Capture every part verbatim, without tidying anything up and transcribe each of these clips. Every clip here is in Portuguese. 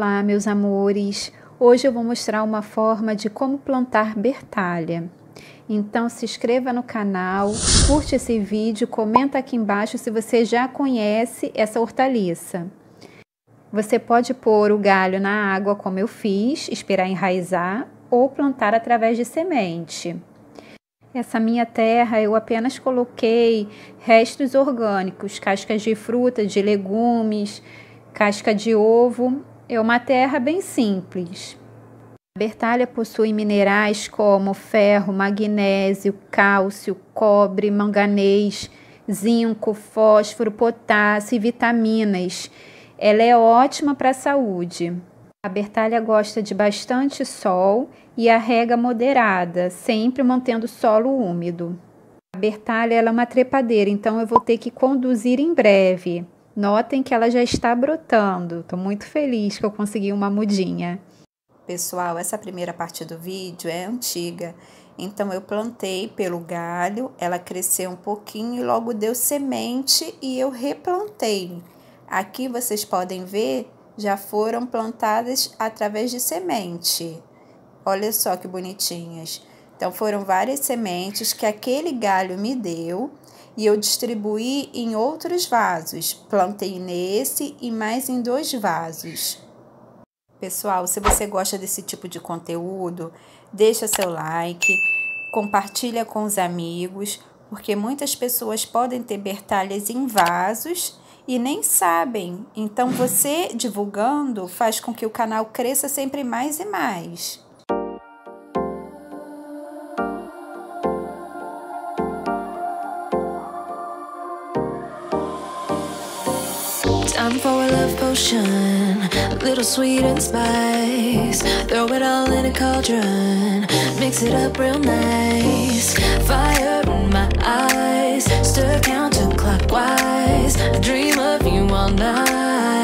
Olá, meus amores! Hoje eu vou mostrar uma forma de como plantar bertalha. Então se inscreva no canal, curte esse vídeo, comenta aqui embaixo se você já conhece essa hortaliça. Você pode pôr o galho na água como eu fiz, esperar enraizar ou plantar através de semente. Essa minha terra eu apenas coloquei restos orgânicos, cascas de fruta, de legumes, casca de ovo. É uma terra bem simples. A bertalha possui minerais como ferro, magnésio, cálcio, cobre, manganês, zinco, fósforo, potássio e vitaminas. Ela é ótima para a saúde. A bertalha gosta de bastante sol e a rega moderada, sempre mantendo o solo úmido. A bertalha ela é uma trepadeira, então eu vou ter que conduzir em breve. Notem que ela já está brotando. Estou muito feliz que eu consegui uma mudinha. Pessoal, essa primeira parte do vídeo é antiga. Então eu plantei pelo galho, ela cresceu um pouquinho e logo deu semente e eu replantei. Aqui vocês podem ver, já foram plantadas através de semente. Olha só que bonitinhas. Então foram várias sementes que aquele galho me deu. E eu distribuí em outros vasos. Plantei nesse e mais em dois vasos. Pessoal, se você gosta desse tipo de conteúdo, deixa seu like, compartilha com os amigos, porque muitas pessoas podem ter bertalhas em vasos e nem sabem. Então você divulgando faz com que o canal cresça sempre mais e mais. Time for a love potion, a little sweet and spice. Throw it all in a cauldron, mix it up real nice. Fire in my eyes, stir counterclockwise. I dream of you all night.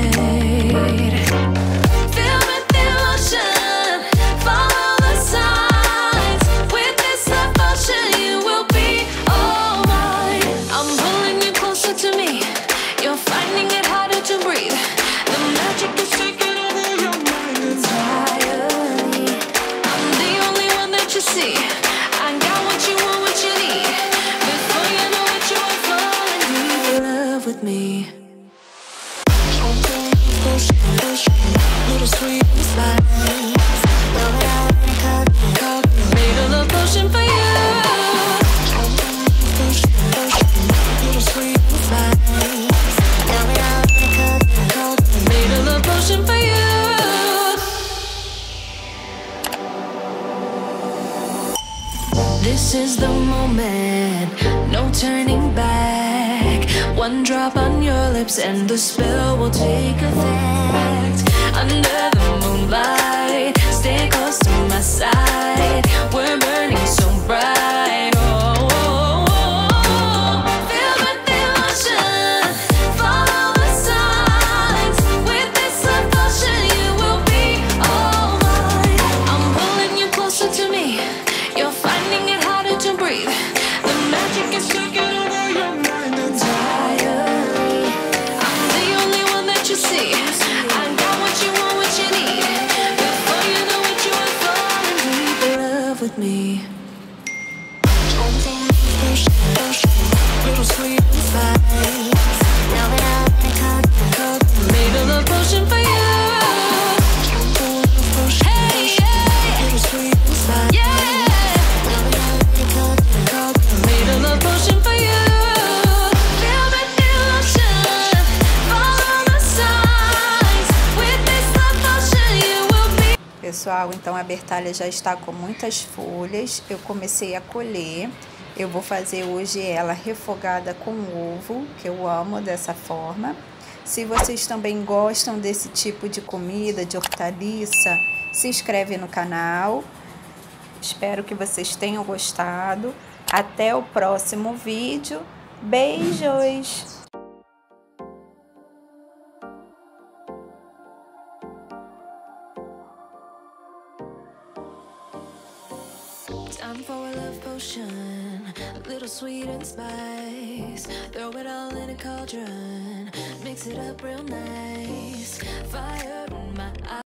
Feel with the emotion, follow the signs. With this love potion, you will be all mine. I'm pulling you closer to me. You're finding it harder to breathe. The magic is taking over your mind entirely. I'm the only one that you see. I got what you want, what you need. Before you know it, you are falling deep in love with me. Little sweet spice. Made a love potion for you. Little sweet spice. For you. This is the moment, no turning back. One drop on your lips and the spell will take effect. Under the moonlight, stay close to my side. We're burning so bright. Oh, oh, oh, oh. Feel with the emotion, follow the signs. With this love potion, you will be all mine. I'm pulling you closer to me. You're finding it harder to breathe. The magic is taking over your mind entirely. I'm the only one that you see. I got what you want, what you need. Before you know it, you are falling deep in love with me. Little sweet spice. Made a love potion for you. Hey, yeah. Little sweet spice. Yeah. Made a love potion for you. Feel the emotion, follow the signs. With this love potion, you will be. Pessoal, então a bertalha já está com muitas folhas. Eu comecei a colher. Eu vou fazer hoje ela refogada com ovo, que eu amo dessa forma. Se vocês também gostam desse tipo de comida, de hortaliça, se inscreve no canal. Espero que vocês tenham gostado. Até o próximo vídeo. Beijos! Time for love potion, a little sweet and spice. Throw it all in a cauldron, mix it up real nice. Fire in my eyes.